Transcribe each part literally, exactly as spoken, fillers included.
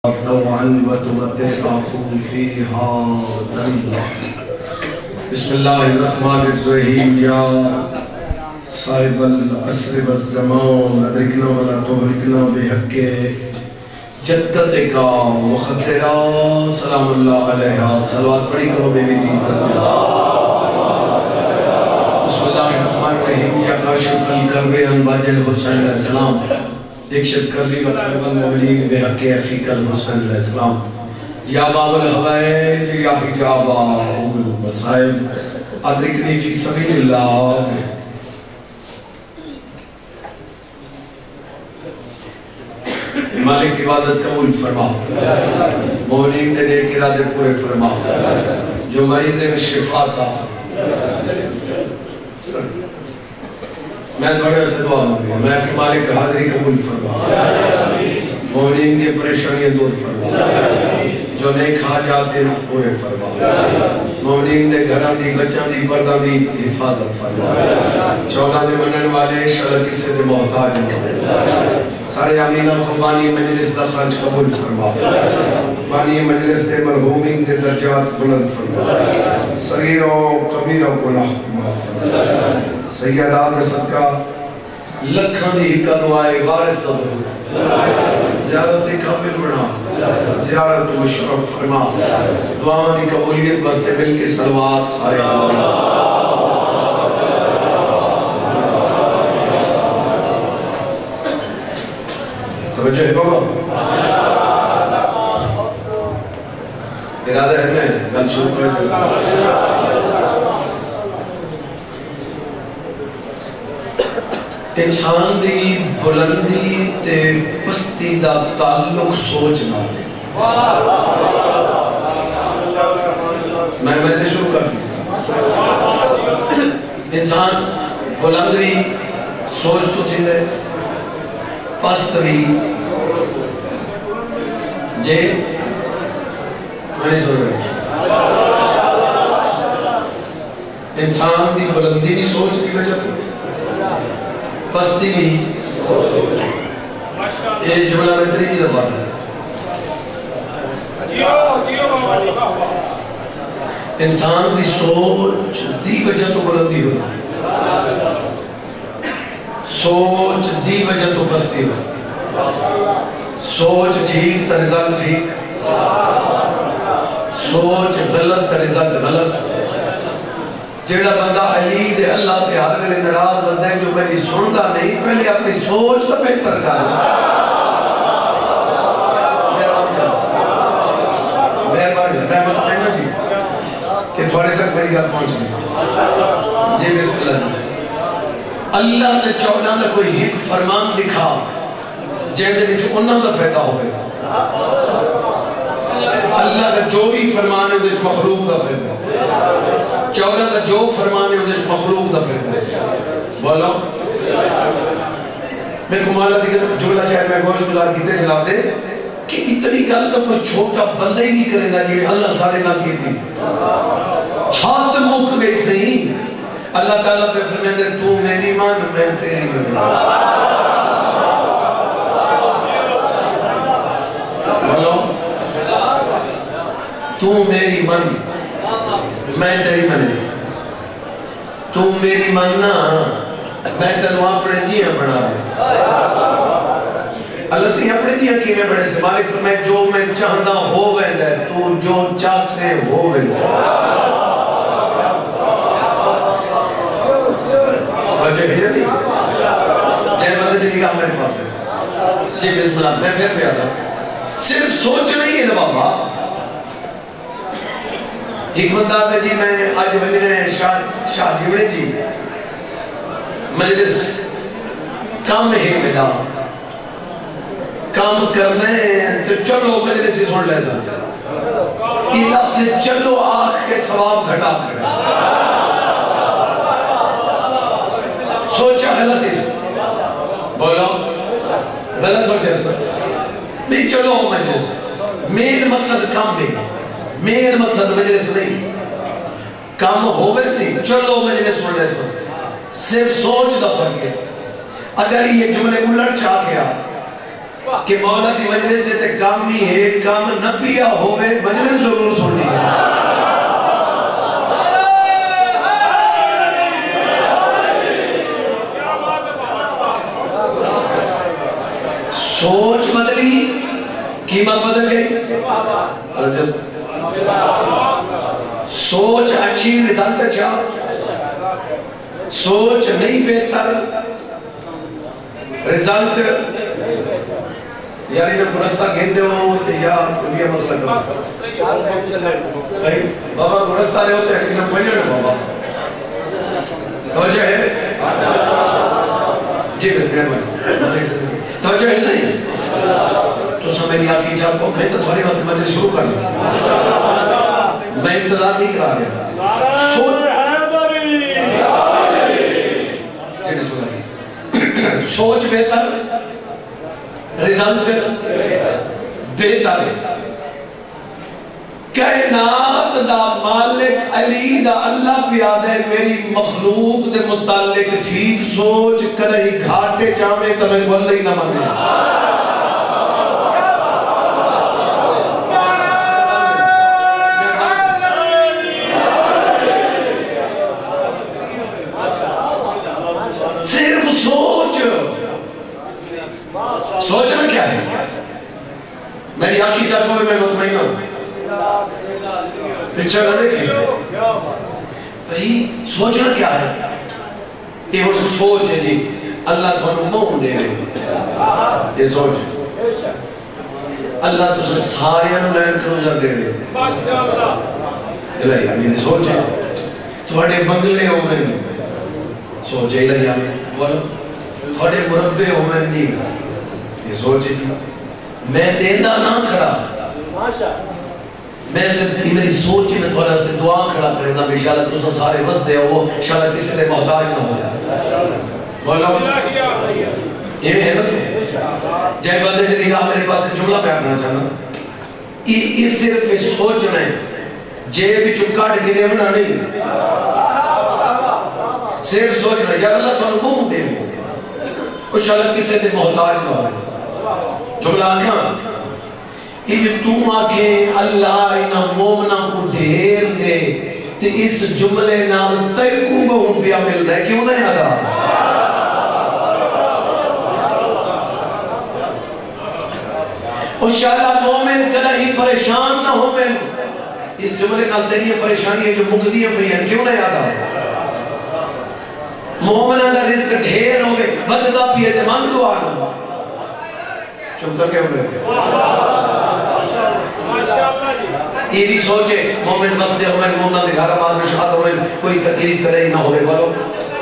طوعا وتمتعكم فيها ذليلا. بسم الله الرحمن الرحيم. يا صاحب العصر والزمان ادركنا ولا تهلكنا بحق جدتك مخطرہ سلام اللہ علیہ. صلوات پڑھی کرو بے بی عزت. بسم اللہ الرحمن الرحیم. یا کاشف الکرب عن باج الحسین علیہ السلام ایک شفت کر لی وطلب المولین بے حق اخیق الحسین علیہ السلام. یا باب الحوائج یا حجاب ام المصائب ادرکنی فی سبیل اللہ. مالک عبادت قبول فرما, مومنین دے نیک ارادے پورے فرما, جو مریض میں شفا عطا فرما. میں تھوڑے سے دعا مانگی, میں کہ مالک حاضری قبول فرما, مومنین دی پریشانیاں دور فرما, جو نیک حاجات دے پورے فرما, مومنین دے گھراں دی بچاں دی پرداں دی حفاظت فرما, چودہ دے منن والے شرع کسے دے محتاج نہ. سارے امینہ کو بانی مجلس دا خرچ قبول فرما, بانی مجلس دے مرحومین دے درجات بلند فرما, صغیر و کبیر و گناہ معاف فرما. سیدہ دے صدقہ لکھاں دی حکا دعائے وارث دا بلند, زیارت قابل بنا, زیارت مشرف فرما, دعاں دی قبولیت واسطے مل کے صلوات سارے اللہ. توجہ ہے بابا, ارادہ ہے میں گل شروع کریں. انسان دی بلندی تے پستی دا تعلق سوچ نہ دے. میں میں شروع کر دیں. انسان بلندی سوچ تو چندے پست بھی جے میں نہیں سوچ رہے. انسان دی بلندی بھی سوچ کی وجہ تو پستی بھی. یہ جملہ میں تری چیز بات ہے. انسان دی سوچ دی وجہ تو بلندی ہو, سوچ دی وجہ تو پستی ہو. سوچ ٹھیک تا رزلٹ ٹھیک, سوچ غلط تا رزلٹ غلط. جیڑا بندہ علی دے اللہ تے ہر ویلے ناراض بندہ ہے جو میری سنتا نہیں, پہلے اپنی سوچ تا بہتر کر. مہربانی رحمت کہنا جی کہ تھوڑے تک میری گل پہنچ گئی. جی بسم اللہ جی. اللہ نے چودہ دا کوئی ایک فرمان دکھا جہاں دے جو انہاں دا فیدہ ہوئے. اللہ کا جو بھی فرمان ہے وہ مخلوق دا فیدہ, چودہ کا جو فرمان ہے وہ مخلوق دا فیدہ. بولو میں کمالا دیکھا جملہ شاید میں گوشت گزار کیتے جلاب دے کہ اتنی گل تو کوئی چھوٹا بندہ ہی نہیں کرے گا کہ اللہ سارے نال کی تھی. ہاتھ مک گئی نہیں. اللہ تعالیٰ پہ فرمائیں دے تو میری مان میں تیری مان. بولو تو میری مان میں تیری مان. تو میری ماننا میں تنو اپنے دیا بنا رہے. اللہ سے اپنے دیا کی میں بڑھے سے. مالک فرمائے جو میں چاہتا ہو ویندہ ہے, تو جو چاہ سے ہو ویندہ ہے. جو ہے نہیں جہاں بندہ جنہی کہا میرے پاس ہے. جی بسم اللہ میں پھر پہ آتا. صرف سوچ نہیں ہے نا بابا. ایک بندہ آتا جی میں آج وجنے شاہ شاہ جیوڑے جی مجلس کام ہے ملا کام کرنے تو چلو مجلس ہی سن لے سا الہ سے چلو آنکھ کے ثواب گھٹا کر. سوچا غلط اس بولو غلط سوچا اس پر نہیں. چلو مجلس مین مقصد کام بھی, مین مقصد مجلس نہیں. کام ہوئے سی چلو مجلس سن لے سا, صرف سوچ دا فرق ہے. اگر یہ جملے الٹ چاہ گیا کہ مولا دی مجلس سے تے کام نہیں ہے، کام نہ پیا ہوئے مجلس ضرور سننی ہے۔ سوچ بدلی، قیمت بدل گئی۔ سوچ اچھی، رزلٹ اچھا، سوچ نہیں بہتر، رزلٹ یاری جب گرستہ گھندے ہو تو یا یہ مسئلہ کرو بھائی بابا گرستہ رہے ہوتے ہیں کہ کوئی نہیں بابا توجہ ہے جی بھائی توجہ ہے صحیح تو سب میری آنکھی جا کو میں تو تھوڑی وقت مجھے شروع کر لوں میں انتظار نہیں کرا گیا سوچ سوچ بہتر رزلٹ بہتر کائنات دا مالک علی دا اللہ پیادہ ہے میری مخلوق دے متعلق ٹھیک سوچ کرہی گھاٹے جامے تمہیں کو اللہ ہی نہ مانے صرف سوچ سوچنا کیا ہے میری آنکھی چاہتا ہوئے میں مطمئنہ ہوں پچھا کرے کی بھئی سوچنا کیا ہے یہ وہ سوچ ہے جی اللہ تھوڑا مون دے گئے یہ سوچ ہے اللہ تو سے سارے انہیں تروجہ دے گئے الہی ہمیں سوچ ہے تھوڑے بنگلے ہو میں سوچ ہے الہی ہمیں بولو تھوڑے مربع ہو میں نہیں یہ سوچ ہے میں دیندہ نہ کھڑا میں صرف میری سوچ میں تھوڑا سے دعا کھڑا کریں گا انشاءاللہ تو سا سارے وسط دے ہو انشاءاللہ کسی نے محتاج نہ ہو جائے بولو یہ ہے نا سے جائے بندے نے لکھا میرے پاس جملہ پہ آنا چاہنا یہ صرف سوچ میں جے بھی چکاٹ گرے ہونا نہیں صرف سوچ میں یا اللہ تو انہوں دے بھی انشاءاللہ کسی نے محتاج نہ ہو جملہ آنکھاں یہ تم آکھیں اللہ انہا مومنہ کو ڈھیر دے تو اس جملے نام تیکو بہن پیا مل رہا ہے کیوں نہیں آدھا انشاءاللہ مومن کدہ ہی پریشان نہ ہو میں اس جملے نام تیری پریشانی ہے جو مقدی ہے کیوں نہیں آدھا مومنہ دا رزق ڈھیر ہوئے بددہ پیے تے مانگ دعا نہ چم کر کے ہوئے یہ بھی سوچے مومن مستے ہوئے مومنہ دے گھر آباد میں شہاد ہوئے کوئی تکلیف کرے نہ ہوئے بلو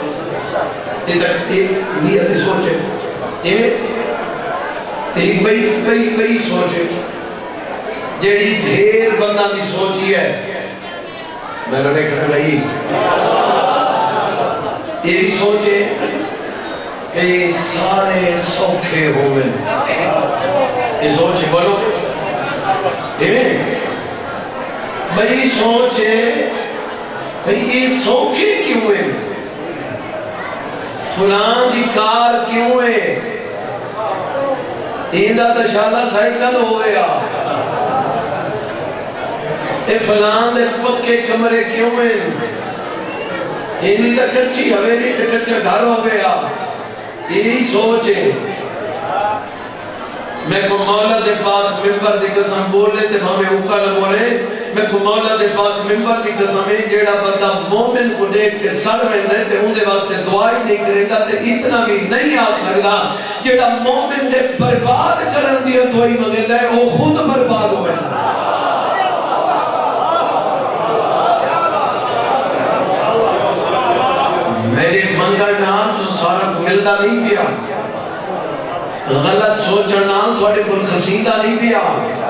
یہ نیت سوچے یہ ایک بئی بئی بئی سوچے جیڑی دھیر بندہ بھی سوچی ہے میں رہے کر رہی یہ بھی سوچے کہ یہ سارے سوکھے ہوئے یہ سوچے بولو بھئی سوچے بھئی یہ سوکھے کیوں ہے فلان دی کار کیوں ہے ایندہ تشادہ سائیکل ہویا اے فلان دے پکے کمرے کیوں ہیں ایندی تا کچھی حویلی تا کچھا گھر ہویا یہی سوچے میں کو مولا دے پاک ممبر دی قسم بولے تے ہمیں اوکا نہ بولے میں کو مولا دے پاک ممبر دی قسم ہے جیڑا بندہ مومن کو دیکھ کے سر میں دے تے ہوں دے واسطے دعائی نہیں کرے دا تے اتنا بھی نہیں آگ سکتا جیڑا مومن دے برباد کرن دیا دعائی مگے دے وہ خود برباد ہوئے میرے منگر نام تو سارا ملدہ نہیں پیا غلط سوچن نام تھوڑے کل خسیدہ نہیں پیا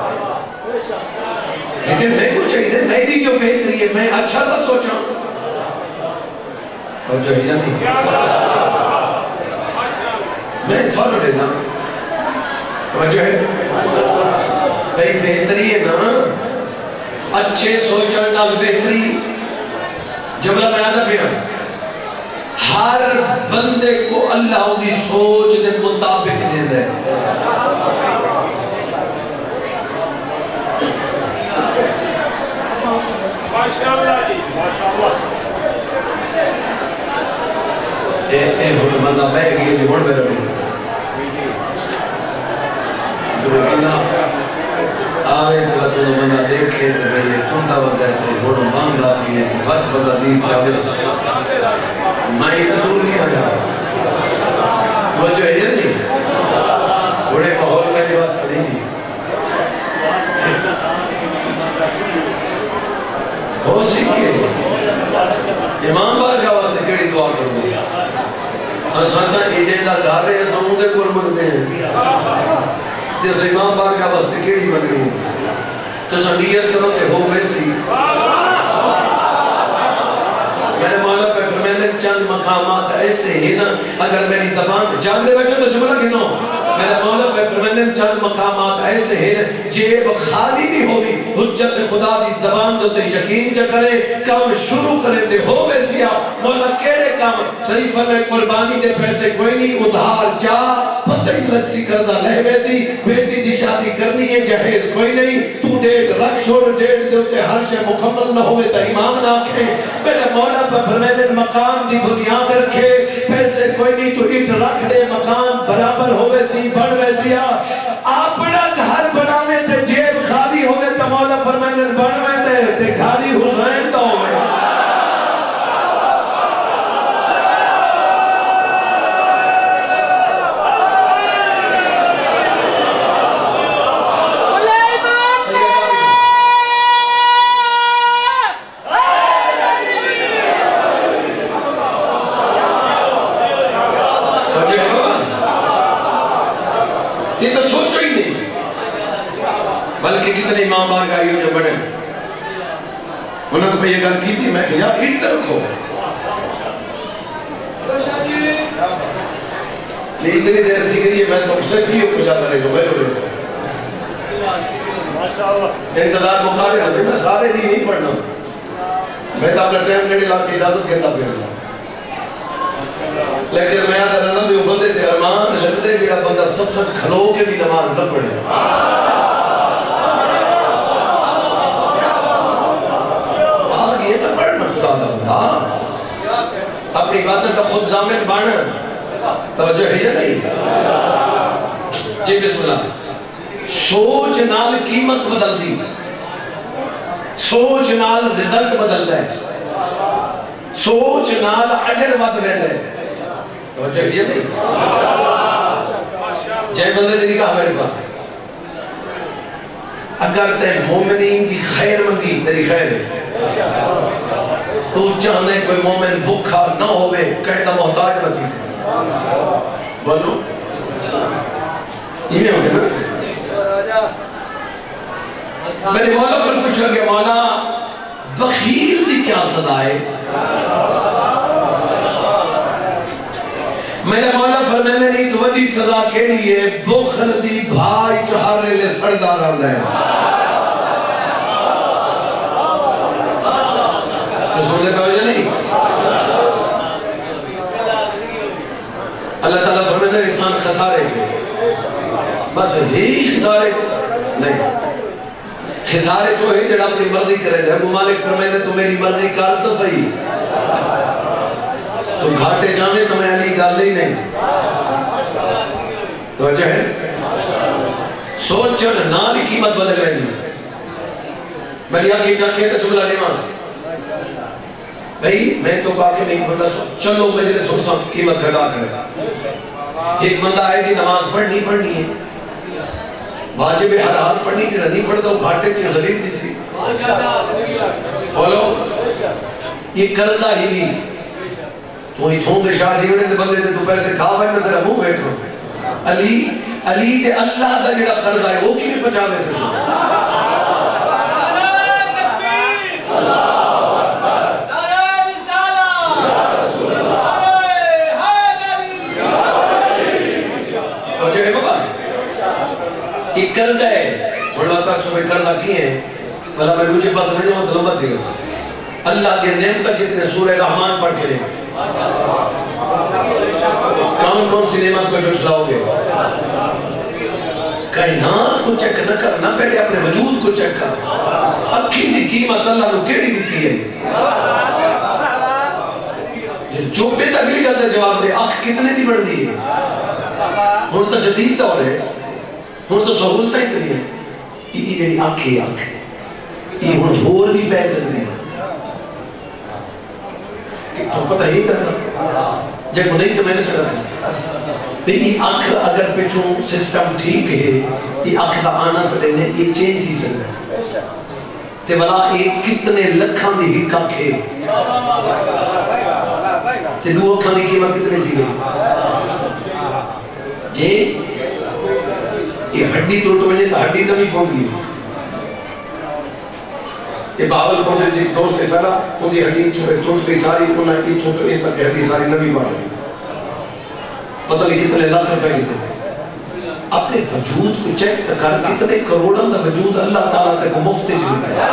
لیکن میں کو چاہیے میری جو بہتری ہے میں اچھا تھا سوچا اور جو ہی نہیں میں تھوڑا دیتا توجہ ہے بھئی بہتری ہے نا اچھے سوچن نام بہتری جملہ میں آدھا پیا ہر بندے کو اللہ دی سوچ دے مطابق دے دے ماشاءاللہ جی ماشاءاللہ اے اے ہونے بندہ بہ گئی ہے ہونے بہ رہے آوے تو تو بندہ دیکھے تو بھئی چندہ بندہ ہے ہونے باندھا بھی ہے ہر بندہ دین چاہے میں ایک دور نہیں آیا سوچو ہے یہ نہیں بڑے ماحول میں لباس نہیں تھی ہو سکے امام بار کا واسطے کیڑی دعا کروں گی اساں ایڈے دا گھر ہے اساں دے کول منگدے ہیں جس امام بار کا واسطے کیڑی منگنی ہے تو نیت کرو کہ ہو ویسی میرے مولا پہ فرمائے چند مقامات ایسے ہی نا اگر میری زبان جان دے بیٹھے تو جملہ گنو میرے مولا پہ فرمائے چند مقامات ایسے ہی نا جیب خالی نہیں ہوگی حجت خدا دی زبان دو تے یقین جا کرے کام شروع کرے تے ہو ویسی آپ مولا کیڑے کام صحیح فرمائے قربانی دے پیسے کوئی نہیں ادھار جا پتہ ہی لگ سی قرضہ لے ویسی بیٹی دی شادی کرنی ہے جہیز کوئی نہیں تو ڈیٹ رکھ چھوڑ ڈیٹ دے تے ہر شے مکمل نہ ہوئے تا امام نہ کہے میرے مولا پہ فرمائے مقام دی بنیاد رکھے پیسے کوئی نہیں تو اٹ رکھ دے مقام برابر ہوئے سی بڑھ ویسی اپنا گھر بنانے تے جیب خالی ہوئے تا مولا فرمائے بڑھ میں تے گھاری حسین تا ہوئے یہ تو سوچو ہی نہیں بلکہ کتنے امام بار گائیوں جو بڑے انہوں کو یہ گل کی تھی میں کہ یار ایٹ طرف ہو یہ اتنی دیر تھی گئی ہے میں تو اسے بھی ہو جاتا رہے گا بیلو رہے انتظار بخار ہے میں سارے دی نہیں پڑھنا میں تو اپنا ٹائم لینے لاکھ اجازت دیتا پھر لیکن میں آدھا رہنا بھی وہ بندے تھے ارمان لگتے کہ بندہ صفت کھلو کے بھی نماز نہ پڑھے آگ یہ تو پڑھنا خدا دا بندہ اپنی عبادت کا خود ضامن بان توجہ ہے یا نہیں جی بسم اللہ سوچ نال قیمت بدل دی سوچ نال رزلٹ بدل دے سوچ نال عجر ود ویلے توجہ یہ نہیں جائے بندے نے کہا میرے پاس اگر تے مومنین کی خیر مندی تیری خیر ہے تو چاہنے کوئی مومن بھوکھا نہ ہوئے کہتا محتاج نہ تھی سے بولو یہ نہیں ہوگے نا میں نے مولا پر پوچھا کہ مولا بخیل دی کیا سزا ہے میں نے مولا فرمانے نہیں تو وڈی سزا کیڑی ہے بخل دی بھائی چہارے لے سردار آندا ہے تو سن دے پہلے نہیں اللہ تعالیٰ فرمانے انسان خسارے کے بس ہی خسارے نہیں خسارے جو ہے جڑا اپنی مرضی کرے دے ابو مالک فرمانے تو میری مرضی کار تو صحیح تو گھاٹے جانے تو میں علی گال لے نہیں توجہ ہے سوچن نالی قیمت بدل رہی میں نے آنکھیں چاکھیں تو جملہ لے مان بھئی میں تو باقی میں ایک بندہ چلو مجلس سرسا قیمت گھٹا کرے ایک بندہ آئے کہ نماز پڑھنی پڑھنی ہے واجب حلال پڑھنی کہ نہیں پڑھتا وہ گھاٹے کی غلیظ تھی سی بولو یہ قرضہ ہی نہیں تو ہی تھوں دے شاہ جیوڑے دے بندے دے تو پیسے کھا بھائی میں تیرا منہ بیٹھو علی علی دے اللہ دا جڑا قرض آئے وہ کی بھی پچا لے سکتے یہ قرض ہے بڑھوا تک صبح قرضہ کی ہیں بھلا میں مجھے پاس نہیں ہوں تو لمبا تھی گا اللہ کے نعمتہ کتنے سورہ رحمان پڑھ کے لیں کون کون سی نعمت کو جھٹلاؤ گے؟ کائنات کو چیک نہ کرنا، پہلے اپنے وجود کو چیک کر۔ اکھی دی قیمت اللہ کو کیڑی دیتی ہے؟ چوپے تک اگلی گل کا جواب دے، اکھ کتنے دی بڑھ دی ہے؟ ہن تو جدید دور ہے، ہن تو سہولتیں اتنی ہیں، یہ جڑی اکھ ہے اکھ یہ ہن ہور بھی پہ سکتی ہے، تو پتہ ہی کرنا جب نہیں تو میں نے سکتا یہ اکھ اگر پچھوں سسٹم ٹھیک ہے، یہ اکھ دا آنا سکتے ہیں، یہ چینج تھی سکتا ہے تے والا ایک کتنے لکھاں دی بھی ککھ ہے تے دو اکھاں دی قیمت کتنے تھی گئی جی یہ ہڈی ٹوٹ وجے تو ہڈی نہ بھی پہنچ گئی یہ باول پہنچے جی دوست کے سارا ان کی ہڈی ٹوٹ گئی ساری انہیں کی ٹوٹ گئی تک ہڈی ساری نہ بھی بڑھ گئی پتہ نہیں کتنے لاکھ روپے کتنے اپنے وجود کو چیک کر کتنے کروڑوں دا وجود اللہ تعالیٰ تک مفت جلتا ہے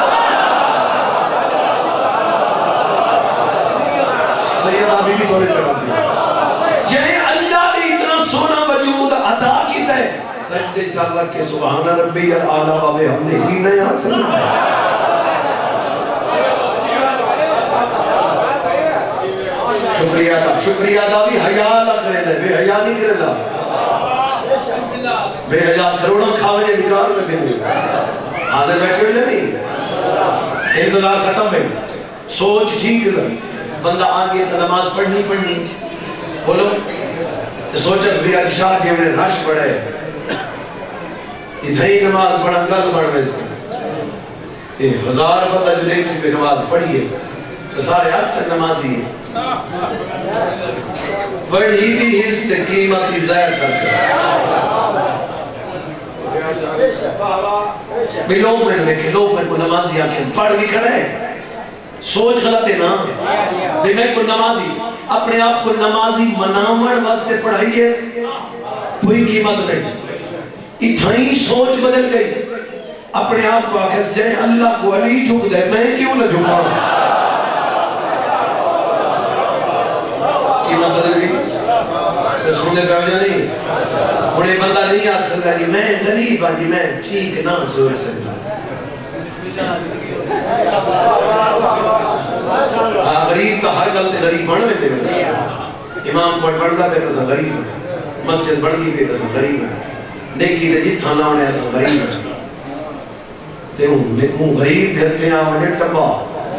سید آبی بھی تھوڑے ترازی جائے اللہ نے اتنا سونا وجود عطا کیتا ہے سجدے سال رکھ کے سبحان ربی العالی و بحمدہ ہی نہیں آ سکتا شکریہ دا شکریہ دا بھی حیاء نہ کرے دے بے حیاء نہیں کرے دا بے حیاء کروڑوں کھاوے بکار میں بھی نہیں حاضر بیٹھے ہوئے نہیں انتظار ختم ہے سوچ ٹھیک ہے بندہ آگے تو نماز پڑھنی پڑھنی بولو تو سوچا سبھی ارشاد یہ انہیں رش پڑھے اتھائی نماز پڑھا گل پڑھ میں سے یہ ہزار بندہ جو ایک سی پہ نماز پڑھی ہے تو سارے اکثر نماز دی ہے پڑھی بھی اس تے قیمت کی ظاہر کرتے بھی لوگ میں دیکھیں لوگ میں کو نمازی آنکھیں پڑھ بھی کھڑا ہے سوچ غلط ہے نا بھی میں کو نمازی اپنے آپ کو نمازی منامر واسطے پڑھائی ہے کوئی قیمت نہیں اتھائی سوچ بدل گئی اپنے آپ کو آکھس جائے اللہ کو علی جھک دے میں کیوں نہ جھکا قیمت بدل گئی تو سننے پہ وجہ نہیں انہیں بندہ نہیں آکھ سکتا کہ میں غریب آجی میں ٹھیک نہ سوچ سکتا ہاں غریب تو ہر غلط غریب بڑھ لیتے ہیں امام پڑھ بڑھتا پہ تو غریب ہے مسجد بڑھتی پہ تو غریب ہے نیکی تے جتھا نہ ہونے ایسا غریب ہے تے ہوں غریب دیتے ہیں آمنے ٹپا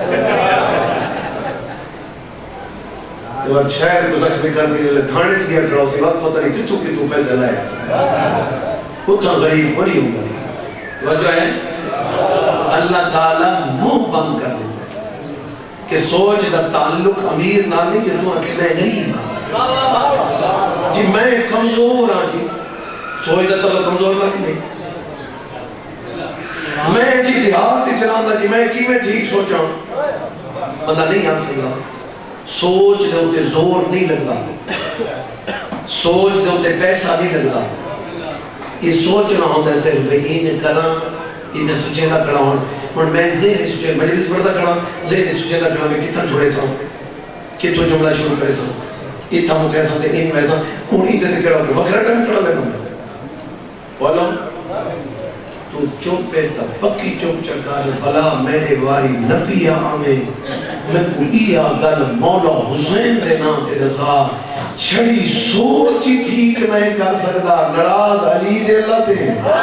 تو شہر کو زخمی کر کے لئے تھانے کیا کراؤ سی وقت پتہ نہیں کتوں کتوں پیسے لائے اتنا غریب بڑی ہوں گریب توجہ ہے اللہ تعالیٰ منہ بند کر دیتا ہے کہ سوچ دا تعلق امیر نہ نہیں کہ تو کہ میں غریب ہوں جی میں کمزور ہوں جی سوچ دا تعلق کمزور نہ نہیں میں جی دیہات ہی چلانا جی میں کی میں ٹھیک سوچا ہوں بندہ نہیں آن سکتا سوچ دے ہوتے زور نہیں لگتا سوچ دے ہوتے پیسہ نہیں لگتا یہ سوچنا ہوتا ہے صرف میں این کرا یہ سوچے نہ کھڑا ہوں اور میں ذہنی سوچے مجلس پڑھتا کھڑا ذہنی سوچے نہ کھڑا میں کتنا چھوڑے سا ہوں کتنا جملہ شروع کرے سا اتھا مو کیسا تے این ویسا ان ہی تے کھڑا ہوں وکرہ ٹائم کھڑا لینا بولا تو چوپ پہ تا پکی چوپ چکار بلا میرے واری نبی آمیں میں کلیا گل مولا حسین دے نام تے نسا چھڑی سوچی تھی کہ میں کر سکتا نراز علی دے اللہ تے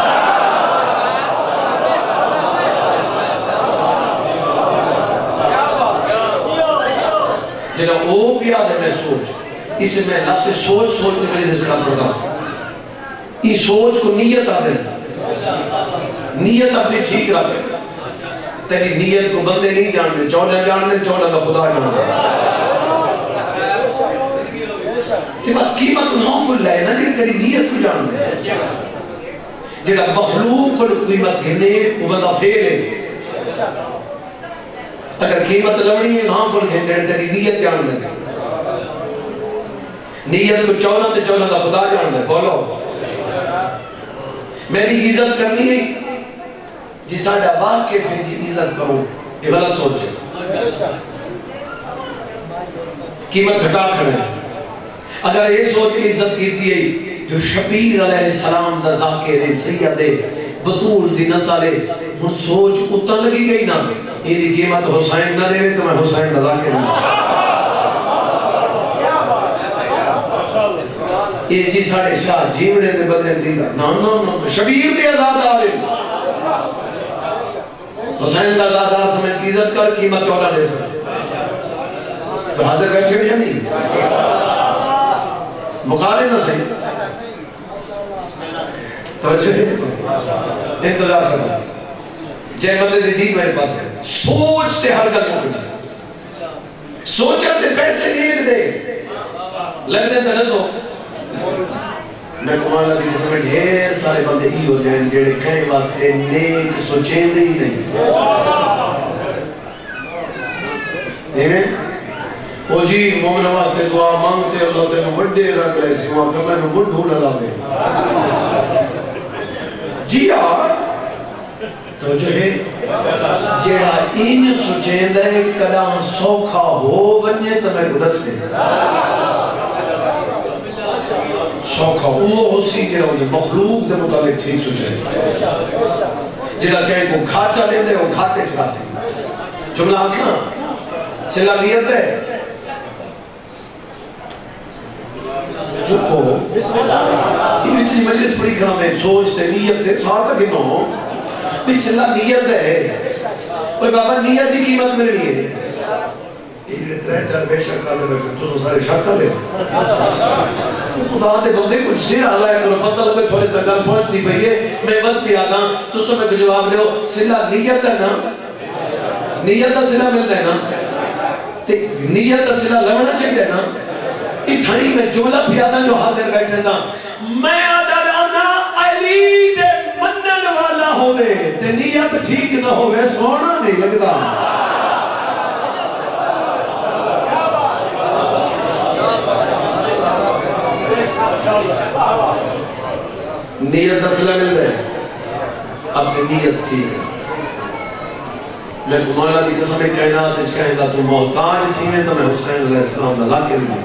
جنہا او بھی آدھے میں سوچ اسے میں لفظ سوچ سوچ کے مجھے دسکڑا پڑتا یہ سوچ کو نیت آدھے نیت اپنی ٹھیک رکھے تیری نیت کو بندے نہیں جانتے چودہ جانتے چودہ کا خدا جانتے تیمت قیمت انہوں کو لائے نا کہ تیری نیت کو جانتے جنہا مخلوق کو قیمت گھنے وہ بندہ فیل ہے اگر قیمت لڑنی ہے ہاں پر گھنٹے تیری نیت جان دے نیت کو چولہ تے چولہ کا خدا جان دے بولو میری عزت کرنی ہے جی ساڑھا واقف ہے جی عزت کروں یہ غلط سوچ ہے قیمت گھٹا کھڑے اگر یہ سوچ کے عزت کیتی ہے جو شبیر علیہ السلام دا ذاکر سید بطول دی نسل ہن سوچ اتن لگی گئی نا یہ دی قیمت حسین نہ دے تو میں حسین دا ذاکر ہوں یہ جی ساڑھے شاہ جیوڑے دے بندے دیزا نا نا نا شبیر دے ازادار حسین دا ازادار سمجھ کی عزت کر قیمت چوڑا دے سکتے تو حاضر بیٹھے ہوئے یا نہیں مقابلے نہ صحیح توجہ ہے انتظار کرنا جے بندے دی دین میرے پاس ہے سوچتے ہر گل کو سوچتے پیسے نہیں دے لگ دے تنسو میں کمان لگی جس میں ڈھیر سارے بندے ہی ہو جائیں جیڑے کہیں واسطے نیک سوچیں دے ہی نہیں دیمیں وہ جی مومن واسطے دعا مانگتے اللہ تے بڑے رکھ لے سی وہاں کہ میں نے بڑھ ڈھولا لا دے جی یار تو جو ہے جیڑا این سوچیں دے کدا سوکھا ہو ونجے تو میں کو دس دے سوکھا وہ ہو سی جیڑا انہیں مخلوق دے مطابق ٹھیک سوچیں جیڑا کہیں کو کھاچا لیں دے وہ کھاتے چلا سی جملہ آنکھاں سلالیت ہے چپ ہو یہ اتنی مجلس بڑی کھڑا میں سوچتے نیت ہے ساتھ گنو بسم اللہ نیت ہے اوہ بابا نیت ہی قیمت میرے لیے یہ جڑے ترہ چار بے شک کر لے تو سارے شک کر لے خدا دے بندے کچھ سے آلہ ہے کرو پتہ لگے تھوڑے تنگل پہنچ دی بھئیے میں وقت پہ آتا تو سب میں جواب دے ہو صلہ نیت ہے نا نیت ہے صلہ ملتا ہے نا نیت ہے صلہ لگنا چاہیے نا اتھائی میں جملہ پیادا جو حاضر بیٹھے تھا میں آدھانا علی دے منن والا ہوئے تے نیت ٹھیک نہ ہوئے سونا نہیں لگتا نیت اصلہ مل دے اپنی نیت ٹھیک ہے لیکن مولا دی قسم کائنات اچھ کہیں دا تو محتاج تھی میں تو میں حسین علیہ السلام نظا کے لئے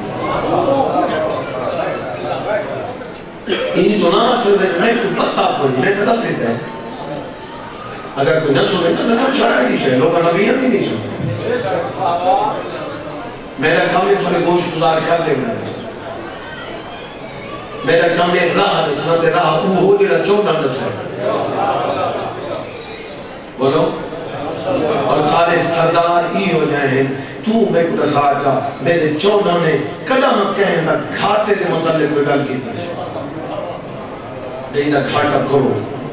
انہی تو نہ اکثر دے میں کوئی پتہ کوئی میں تو دس لیتے ہیں اگر کوئی نہ سنے تو ضرور شرع نہیں چاہے لوگا نبیت ہی نہیں سنے میرا کام ہے تھوڑے گوشت گزار کر دے میں میرا کام ہے راہ نسلت راہ او ہو جڑا چودہ نسل بولو اور سارے سردار ہی ہو جائے ہیں تو میں کو دسا جا میرے چودہ نے کڑا کہیں نہ گھاٹے دے مطلب کوئی گل کی تھی نہیں نہ گھاٹا کرو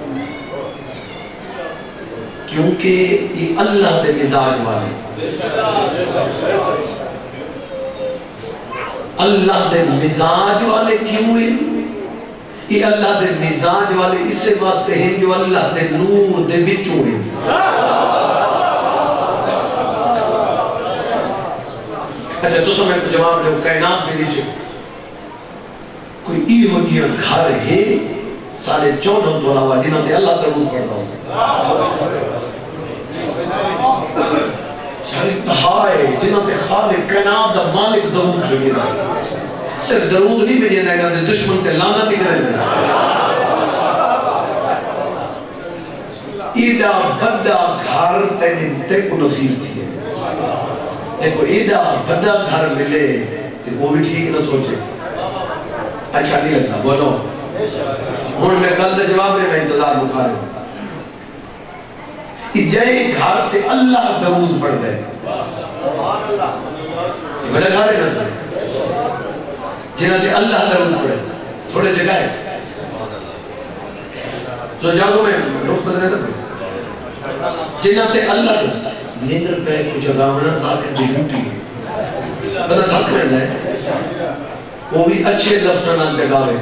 کیونکہ یہ اللہ دے مزاج والے اللہ دے مزاج والے کیوں ہیں یہ اللہ دے مزاج والے اس سے واسطے ہیں جو اللہ دے نور دے بچوں ہیں اچھا تو سمیں کو جواب دے کائنات میں دیجئے کوئی ای ہو گیا گھر ہے سارے چودہ تو علاوہ جنہوں تے اللہ درود پڑھتا ہوں شاہر اتحائے جنہوں تے خالق کائنات دا مالک درود سے گیا صرف درود نہیں بھی دینا ہے دشمن تے لعنت ہی کریں گے ایڈا وڈا گھر تے کو نصیب تھی ہے دیکھو ایڈا وڈا گھر ملے تو وہ بھی ٹھیک نہ سوچے اچھا نہیں لگتا بولو ہون میں گل دے جواب دے میں انتظار بکھا رہے ہوں جائے گھر تے اللہ درود پڑھ دے بڑا گھر ہے نظر جنہاں تے اللہ درود پڑھے تھوڑے جگہ ہے تو جاؤ میں رخ بدلے تھا جنہاں تے اللہ نیندر پہ کو جگہ ہونا ساکر دی ڈیوٹی ہے بڑا تھک رہنا ہے وہ بھی اچھے لفظاں نال جگاوے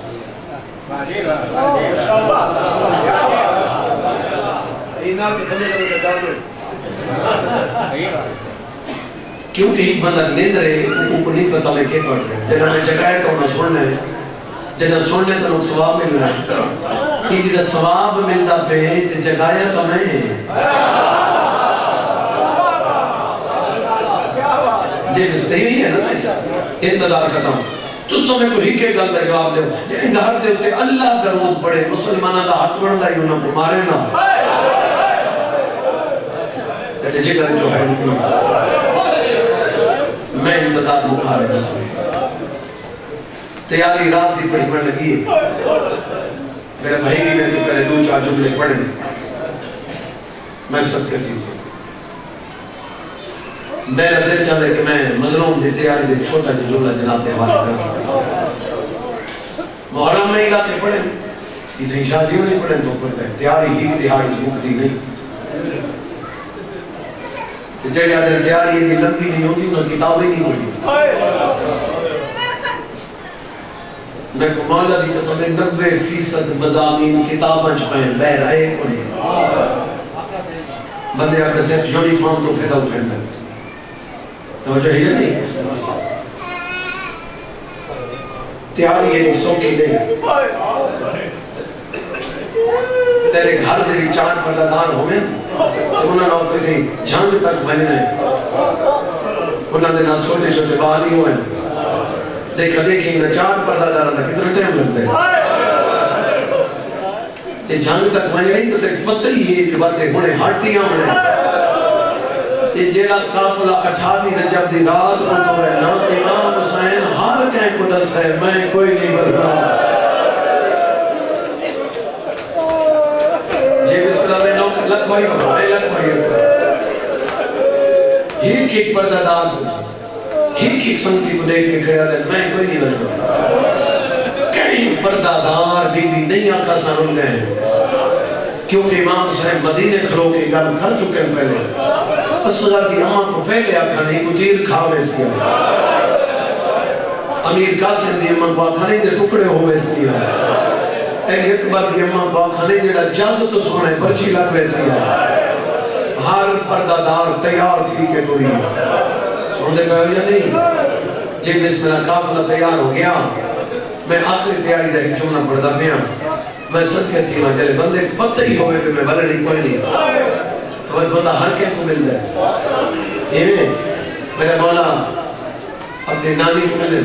کیونکہ ایک بندہ نیندر ہے وہ کو نہیں پتا میں کیا پڑھ رہے ہیں جنہاں میں جگہ ہے تو انہیں سننے ہے جنہاں سننے تو انہیں ثواب مل رہا ہے کہ جنہاں ثواب ملتا پہ تو جگایا تو نہیں ہے جی بس نہیں ہے نا صحیح انتظار ختم تو سمیں کو ہی کے گل کا جواب دے جائیں گھر دے ہوتے اللہ درود پڑے مسلمانہ دا حق بڑھتا ہی انہوں کو مارے نا تیرے جی کریں جو ہے میں انتظار مکھارے نسلے تیاری رات دی پڑھی پڑھ لگی ہے میرے بھائی بھی میں تو پہلے دو چار جملے پڑھیں میں سب کہتی ہوں میرا دل چاہتا ہے کہ میں مظلوم دی تیاری دے چھوٹا جو جملہ جناب دے حوالے کر محرم میں علاقے پڑھیں اتنی شادیوں نہیں پڑھیں تو پڑھتا ہے تیاری ہی تیاری کی مکتی نہیں جڑے آدھے تیاری یہ لمبی نہیں ہوتی انہوں کتابیں نہیں پڑھی میں کو مولا دی قسم نوے فیصد مضامین کتابیں چھپائیں بہر آئے کو نہیں بندے اپنے صرف یونیفارم تو فیدہ اٹھیں ہیں توجہ ہی نہیں تیاری یہ سو کی دے تیرے گھر دے چار پردادار ہوئے تو انہوں نے کوئی تھی جھنگ تک بننے انہوں نے نہ چھوٹے چھوٹے بالی ہوئے دیکھا دیکھیں نہ چار پردادار تھا کتنا ٹائم لگتا ہے یہ جھنگ تک بننے تو تک پتہ ہی ہے کہ باتیں ہونے ہارٹیاں ہونے یہ جیڑا قافلہ اٹھاوی رجب دی رات کو تو ہے نا امام حسین ہر کہیں کو دس ہے میں کوئی نہیں برنا جی بسم اللہ میں نوکر لکھ بھائی بھائی میں لکھ بھائی ہیک ایک پردادار ہیک ایک سنگی کو دیکھ کے کھڑا ہے میں کوئی نہیں برنا کئی پردادار بی بی نہیں آقا سنوں گئے ہیں کیونکہ امام حسین مدینے کھلو کے گھر کھر چکے ہیں پہلے اصغر کی اماں کو پہلے آکھا نہیں کتیر کھاوے سیا امیر قاسم دی اماں کو آکھا نہیں دے ٹکڑے ہوئے سیا ایک اکبر دی اماں کو آکھا نہیں دے جلد تو سونے پرچی لگوے سیا ہر پردادار تیار تھی کہ ٹوری سن دے کہا یا نہیں جی بسم اللہ قافلہ تیار ہو گیا میں آخری تیاری دے ایک جملہ پڑھتا پیا میں صدقہ تھی میں جلے بندے پتہ ہی ہوئے کہ میں بلڑی کوئی نہیں تو وہ بندہ ہر کہیں کو مل جائے یہ میں میرا مولا اپنی نانی کو ملے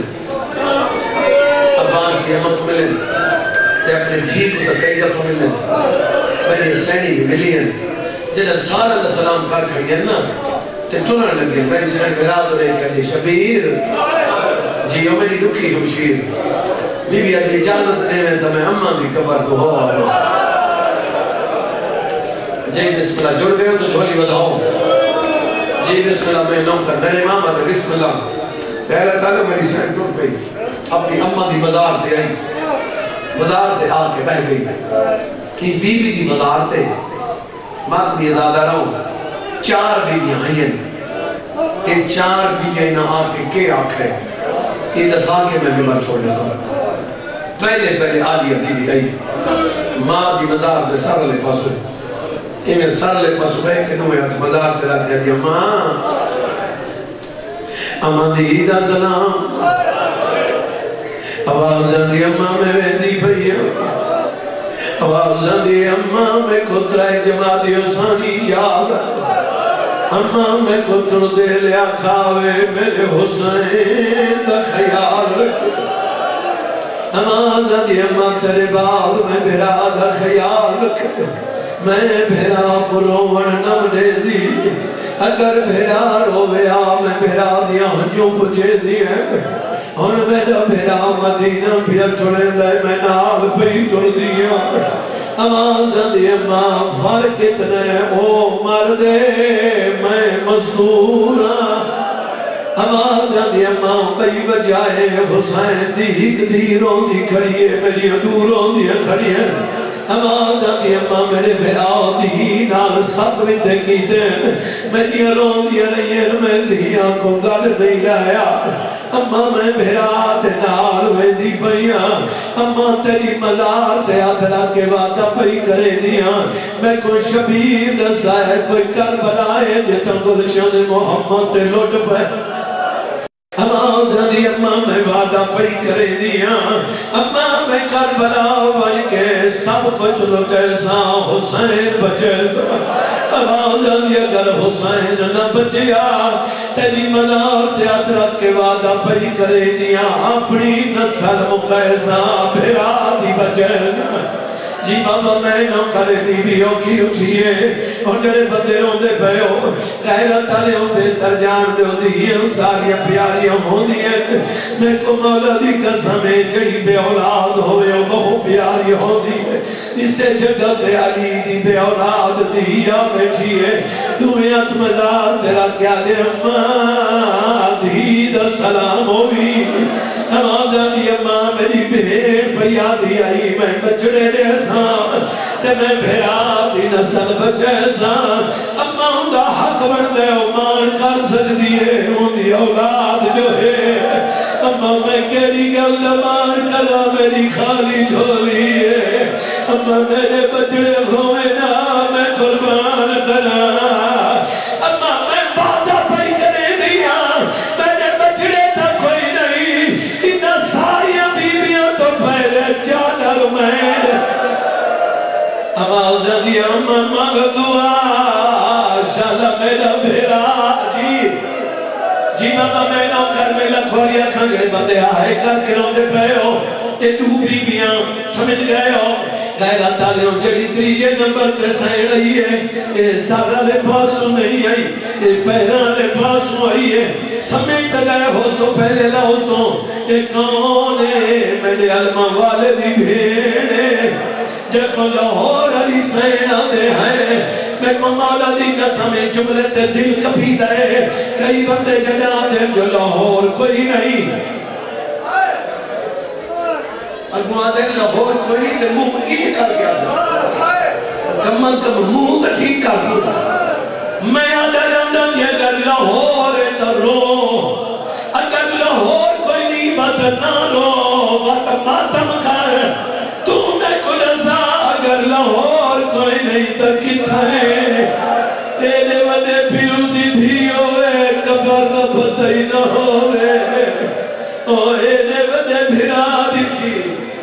ابان کی امت کو ملے تے اپنے دھی کو کئی دفعہ ملے میری حسینی بھی ملی ہیں جنہا سارا دا سلام کر کھڑی ہیں نا تے ٹنر لگے میری سنیں برادر ہے کہتے شبیر جی او میری دکھی ہمشیر بی بی آدھی اجازت دے میں تو میں اماں بھی قبر کو ہو آرہا جی بسم اللہ جڑ گئے ہو تو جھولی بدھاؤ جی بسم اللہ میں نوکر نرے ماما دے بسم اللہ پہلے تعالیٰ میری سین ٹوٹ گئی اپنی اماں دی مزار تے آئی مزار تے آ کے بہ گئی کہ بی بی دی مزار تے مات بھی ازادہ رہا ہوں چار بیبیاں آئی ہیں کہ چار بیبیاں نہ آ کے کے آکھے یہ دسا کے میں بیمار چھوڑے سا پہلے پہلے آلیا بی بی آئی ماں دی مزار دے سر لے پاسو یہ میں سر لے پاسو بے کہ نوے ہاتھ مزار دے رکھ دیا دیا ماں اماں دی دا سلام آواز دی اماں میں ویدی بھئیے آواز دی اماں میں کترائے جماعتی حسانی یاد اماں میں کتر دے لیا کھاوے میرے حسین دا خیال رکھ نماز دی اماں تیرے بعد میں بھرا دا خیال رکھ میں بھرا پروڑ نم دے دی اگر بھرا رویا میں بھرا دیا ہنجوں پجے دی ہے اور میں دا بھرا مدینہ پیا چھوڑے دے میں نال پی چھوڑ دیا آواز دی اماں فرق اتنے او مردے میں مصدورا آواز دی اماں بئی بجائے حسین دی ہک دی رون دی کھڑیے میری دوروں دی کھڑیے آواز دی اماں میرے بھراؤ دی نال سب ویدے کی دیں میری رون دی رہیے میں دیا کو گل نہیں لایا اماں میں بھرا دے نال ویدی پئیاں اماں تیری مزار تے آتھرا کے وعدہ پئی کرے دیا میں کوئی شبیر نسائے کوئی کربلائے جتا گلشن محمد تے لوٹ پہ آواز دی اماں میں وعدہ پئی کرے دیا اماں میں کربلا بھائی کے سب کچھ لٹے سا حسین بچے سا آواز دی اگر حسین نہ بچیا تیری مزار تے ہاتھ رکھ کے وعدہ پئی کرے دیاں اپنی نسل مقیسہ بھرا دی بجے جی بابا میں نہ کرے دی بھی اوکی اٹھئے اور جڑے بندے روندے پے ہو غیرت والے ہوندے تر جان دے ہوندی انسانیاں پیاریاں ہوندی میں کو مولا دی قسم ہے جڑی بے اولاد ہوئے وہ بہت پیاری ہوندی ہے اسے جگہ تے علی دی بے اولاد دی یا بیٹھی ہے تمہیں اتمدار تیرا کیا دے اماں دی دا سلام ہوئی نمازہ دی اماں میری بھیڑ پیا دی آئی میں بچڑے دے سان تے میں بھیرا دی نسل بچے سان اماں اندہ حق بندے امان کر سکتی ہے اندھی اولاد جو ہے اماں میں کیری گل دمان کرا میری خالی جھولی ہے اماں میرے بچڑے ہوئے نا میں قربان کرا اماں میں وعدہ پائی کرے دیا میرے بچڑے تا کوئی نہیں انہا ساریاں بیویاں تو پہلے چادر میں آواز دیا اماں مانگ دعا شالا میرا بھیرا جی جی بابا میں نو کر میں لکھوریا کھنگڑے بندے آئے کر کے روندے پہ ہو یہ ڈوبی بیاں سمجھ گئے ہو غیرہ تالیوں جڑی تریجے نمبر تے سائن رہی ہے یہ سارا لے پاسوں نہیں آئی یہ پیران لے پاسوں آئی ہے سمیت گئے ہو سو پہلے لاؤتوں یہ کون ہے میرے علمہ والدی بھیڑے جب لاہور علی سائن آتے ہیں میں کو مولا دی قسمیں جملے تے دل کبھی دے کئی بندے جنا دے جو لاہور کوئی نہیں اگوان دے لاہور کوئی نہیں تے موہ کی کر گیا دے کم از کم موہ کا ٹھیک کر گیا میں آدھا جاندہ جی اگر لاہور تا رو اگر لاہور کوئی نہیں بات نہ رو بات ماتم کر تو میں کو لزا اگر لاہور کوئی نہیں تا کتا ہے تیرے وڈے پیو دی دھی ہوئے کبر دا پتہ ہی نہ ہوئے اوہ دے وڈے بھرا دی جی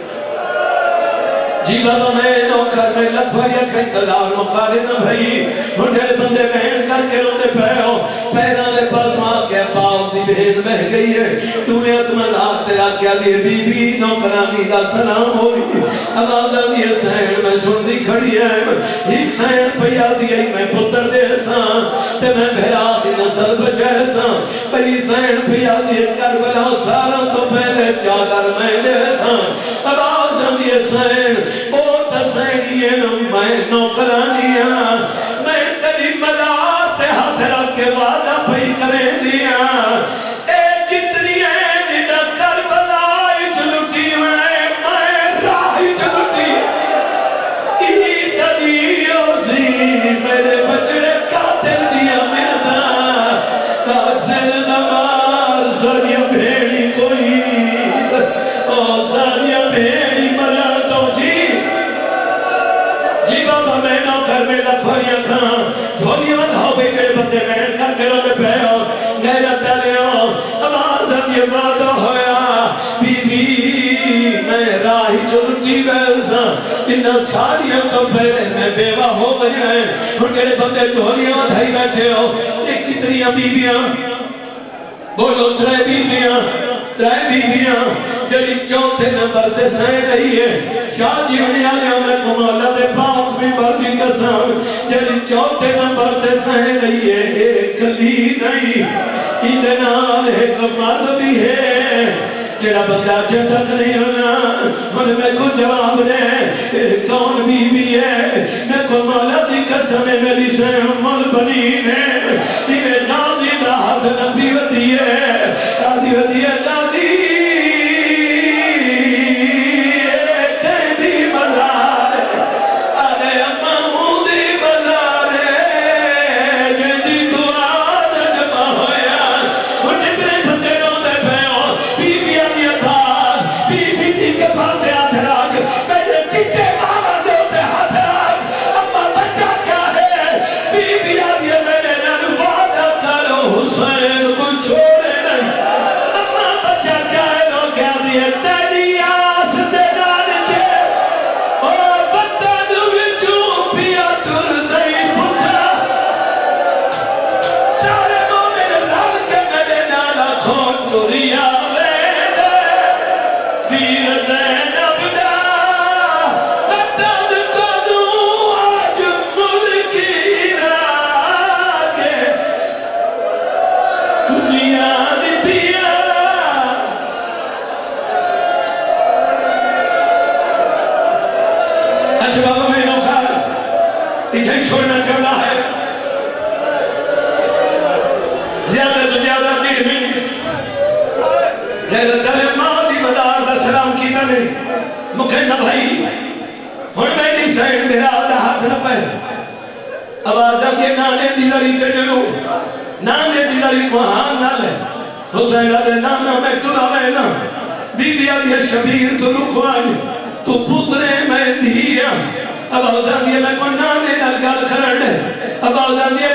جی بابا میں نوکر میں لکھویا کھائی دلال مقارن بھائی ہنڈے بندے بہن کر کے روندے پہ ہو پیران لے پاس وہاں کے پاس دی بہن بہ گئی ہے تمہیں اتمن آگ تیرا کیا لیے بی بی نوکرانی دا سلام ہوئی آوازہ دیئے سین میں سن دی کھڑی ہے ایک سین پیا دیئے میں پتر دے سان تے میں بھیرا دی نسل بچے سان پہلی سین پیا دیئے کربلا سارا تو پہلے چادر میں دے سان آوازہ دیئے سین او تسینیے میں نوکرانیاں میں تیری مزار تے ہاتھ رکھ کے وعدہ پہی کرے دیا اے جتنی ہے جنہ کربلائی چلوٹی میں میں راہی چلوٹی انی تدیو سی میرے بچڑے قاتل دیا مردہ اکثر نمار سانیہ بھیڑی کوئی او سانیہ بھیڑی مرا تو جی جی بابا میں نو کر میں لکھویا کھاں جھولی مت ہو بے گئے بندے بہن کر کے روندے پہ ہو غیرت دلیوں آوازن یہ وعدہ ہویا بی بی میں راہی چلتی ویسا انہا ساریاں تو پہلے میں بیوہ ہو گئی ہیں انہے بندے جھولیاں دھائی بیٹھے ہو ایک کتنی بیبیاں بولو ترے بیبیاں ترے بیبیاں جڑی چوتھے نمبر تے سین رہی ہے شاہ جی انہی آنے میں کو مولا دے پاک بھی بردی قسم جڑی چوتھے نمبر تے سین رہی ہے ایک لی نہیں ادنال ایک مرد بھی ہے جڑا بندہ جتک نہیں ہونا انہیں میں کو جواب دے کون بی بی ہے میں کو مولا دی قسم میری سین مل بنی ہے انہیں نازی دا ہاتھ نبی ودی ہے آدھی ودی ہے دادی حسین کو چھوڑے نہیں بھائی ہن میری سائن میرا آدھا ہاتھ نہ پہ آواز آگے نانے دی لری تے جنو نانے دی لری کو ہاں نہ لے حسین آدھے نانا میں تلا میں نا بی بی آدھے شبیر تو رکھوان تو پترے میں دیا اب آوزان دیا میں کو نانے نال گال کھرڑ اب آوزان دیا